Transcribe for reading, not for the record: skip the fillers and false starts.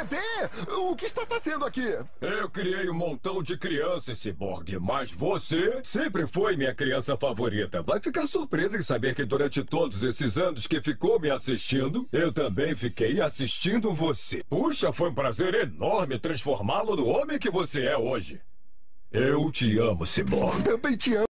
quer ver? O que está fazendo aqui? Eu criei um montão de crianças, Cyborg, mas você sempre foi minha criança favorita. Vai ficar surpresa em saber que durante todos esses anos que ficou me assistindo, eu também fiquei assistindo você. Puxa, foi um prazer enorme transformá-lo no homem que você é hoje. Eu te amo, Cyborg. Também te amo.